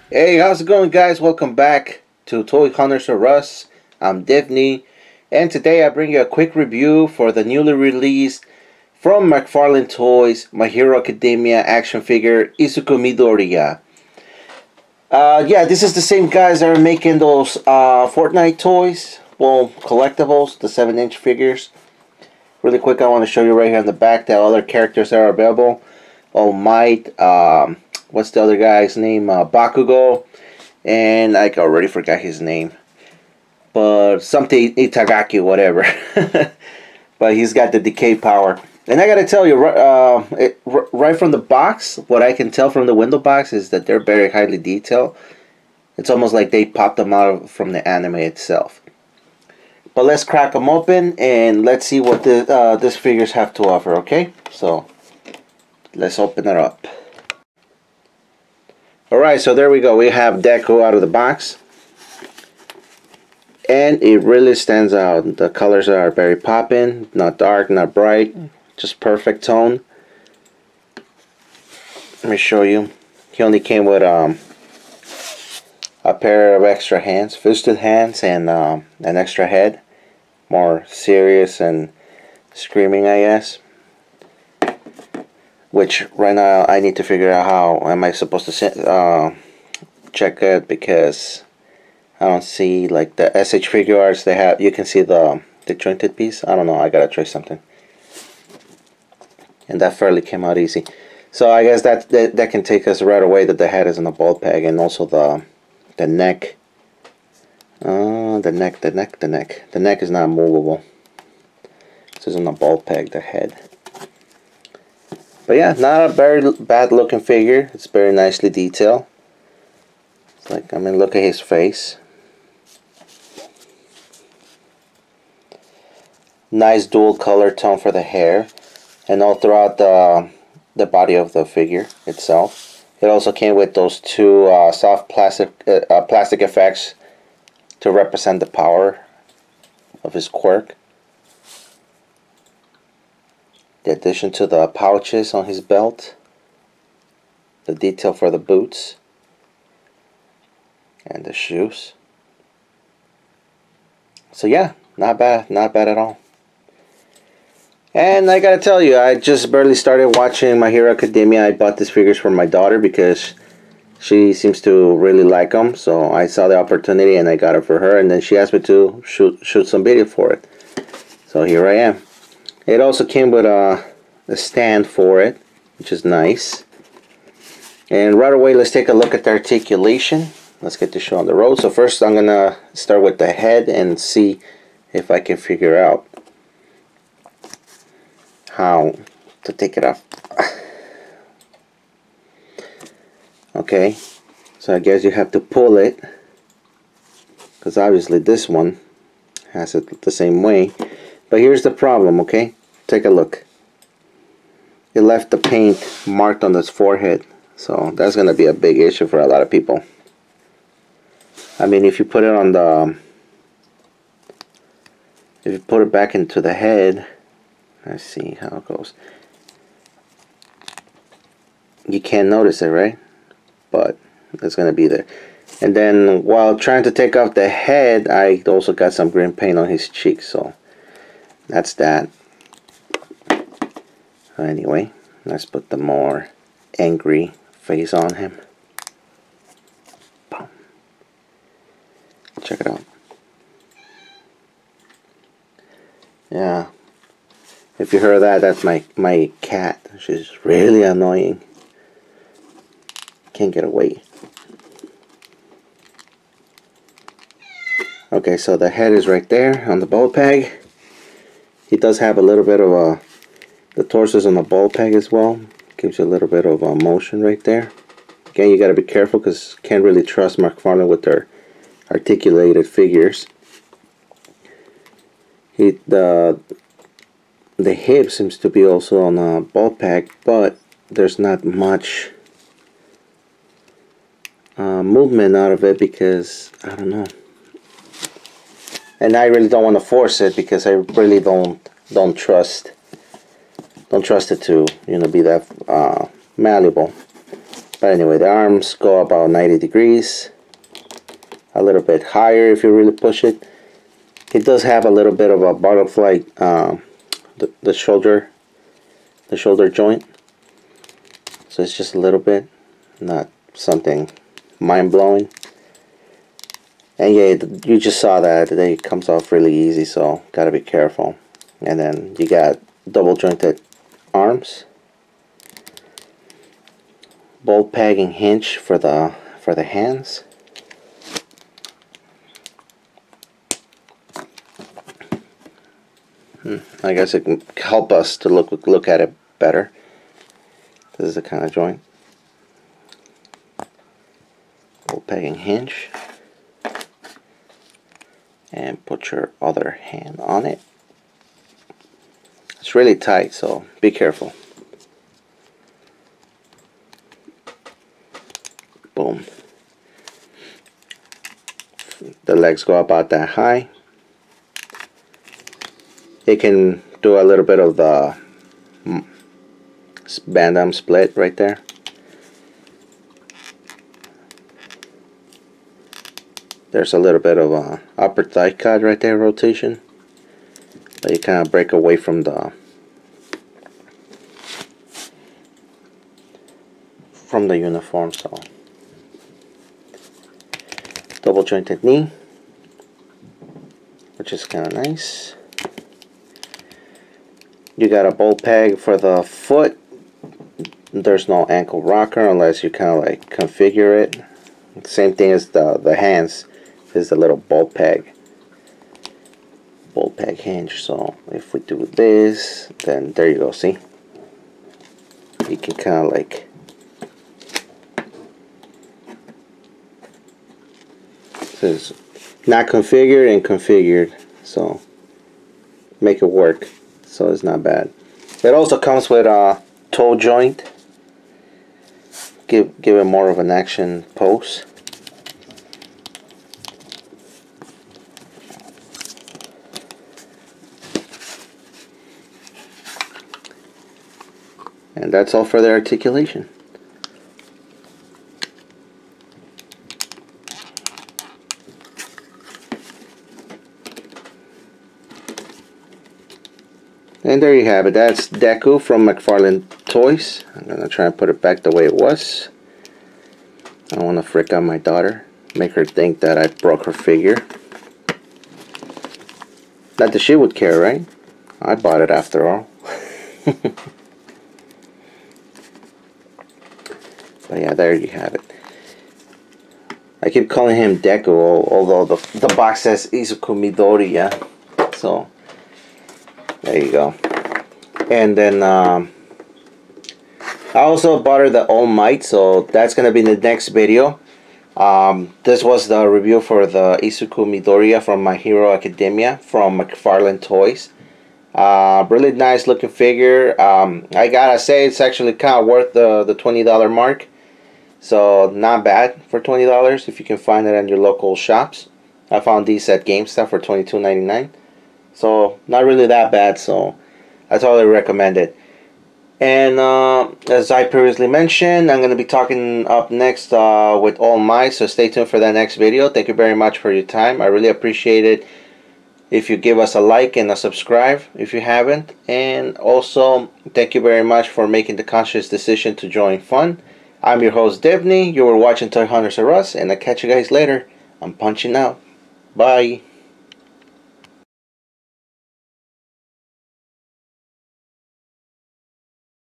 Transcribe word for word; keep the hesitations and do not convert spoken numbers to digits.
Hey, how's it going, guys? Welcome back to Toy Hunters R Us. I'm Divney, and today I bring you a quick review for the newly released from McFarlane Toys My Hero Academia action figure Izuku Midoriya. Uh, yeah, this is the same guys that are making those uh, Fortnite toys, well, collectibles, the seven inch figures. Really quick, I want to show you right here in the back the other characters that are available. All Might, um, what's the other guy's name? Uh, Bakugo, and I already forgot his name, but something Itagaki, whatever. But he's got the decay power, and I gotta tell you, uh, it, right from the box, what I can tell from the window box is that they're very highly detailed. It's almost like they popped them out from the anime itself. But let's crack them open and let's see what the uh, these figures have to offer. Okay, so let's open it up. Alright, so there we go. We have Deku out of the box. And it really stands out. The colors are very popping. Not dark, not bright. Just perfect tone. Let me show you. He only came with um, a pair of extra hands. Fisted hands and um, an extra head. More serious and screaming, I guess. Which right now I need to figure out how am I supposed to uh, check it, because I don't see like the S H figure arts they have. You can see the the jointed piece. I don't know. I gotta try something. And that fairly came out easy. So I guess that that, that can take us right away that the head is in a ball peg, and also the the neck. Uh, the neck, the neck, the neck. The neck is not movable. This is in a ball peg. The head. But yeah, not a very bad looking figure. It's very nicely detailed. It's like, I mean, look at his face. Nice dual color tone for the hair, and all throughout the the body of the figure itself. It also came with those two uh, soft plastic uh, uh, plastic effects to represent the power of his quirk. The addition to the pouches on his belt, the detail for the boots, and the shoes. So yeah, not bad, not bad at all. And I gotta tell you, I just barely started watching My Hero Academia. I bought these figures for my daughter because she seems to really like them. So I saw the opportunity and I got it for her. And then she asked me to shoot shoot some video for it. So here I am. It also came with a, a stand for it, which is nice. And right away, let's take a look at the articulation. Let's get the show on the road. So first, I'm gonna start with the head and see if I can figure out how to take it off. Okay, so I guess you have to pull it, because obviously this one has it the same way. But here's the problem, okay? Take a look. It left the paint marked on his forehead. So that's going to be a big issue for a lot of people. I mean, if you put it on the... If you put it back into the head... Let's see how it goes. You can't notice it, right? But it's going to be there. And then while trying to take off the head, I also got some green paint on his cheeks. So... that's that. Anyway, let's put the more angry face on him. Boom. Check it out. Yeah. If you heard that, that's my, my cat. She's really annoying. Can't get away. Okay, so the head is right there on the ball peg. He does have a little bit of a, the torso is on the ball peg as well. Gives you a little bit of a motion right there. Again, you got to be careful because you can't really trust McFarlane with their articulated figures. He, the, the hip seems to be also on a ball peg, but there's not much uh, movement out of it because, I don't know. And I really don't want to force it because I really don't don't trust don't trust it to, you know, be that uh, malleable. But anyway, the arms go about ninety degrees, a little bit higher if you really push it. It does have a little bit of a butterfly, um, the, the shoulder, the shoulder joint. So it's just a little bit, not something mind-blowing. And yeah, you just saw that it comes off really easy, so gotta be careful. And then you got double jointed arms, bolt pegging hinge for the for the hands. Hmm, I guess it can help us to look look at it better. This is the kind of joint. Bolt pegging hinge. And put your other hand on it. It's really tight, so be careful. Boom. The legs go about that high. It can do a little bit of the Van-Damme split right there. There's a little bit of a upper thigh cut right there, rotation. But you kind of break away from the from the uniform, so double jointed knee, which is kind of nice. You got a bolt peg for the foot. There's no ankle rocker unless you kind of like configure it. Same thing as the the hands. Is the little bolt peg bolt peg hinge. So if we do this, then there you go, see, you can kind of like this is not configured and configured, so make it work, so it's not bad. It also comes with a toe joint, give give it more of an action pose. And that's all for the articulation. And there you have it. That's Deku from McFarlane Toys. I'm going to try and put it back the way it was. I don't want to freak out my daughter. Make her think that I broke her figure. Not that she would care, right? I bought it after all. But yeah, there you have it. I keep calling him Deku, although the, the box says Izuku Midoriya. So, there you go. And then, um, I also bought her the All Might, so that's going to be in the next video. Um, this was the review for the Izuku Midoriya from My Hero Academia from McFarlane Toys. Uh, really nice looking figure. Um, I gotta say, it's actually kind of worth the, the twenty dollar mark. So not bad for twenty dollars if you can find it at your local shops. I found these at GameStop for twenty-two ninety-nine. So not really that bad, so I totally recommend it. And uh, as I previously mentioned, I'm going to be talking up next uh, with All Might, so stay tuned for that next video. Thank you very much for your time. I really appreciate it if you give us a like and a subscribe if you haven't. And also, thank you very much for making the conscious decision to join fun. I'm your host, Devney. You were watching Toy Hunters R Us, and I'll catch you guys later. I'm punching out. Bye.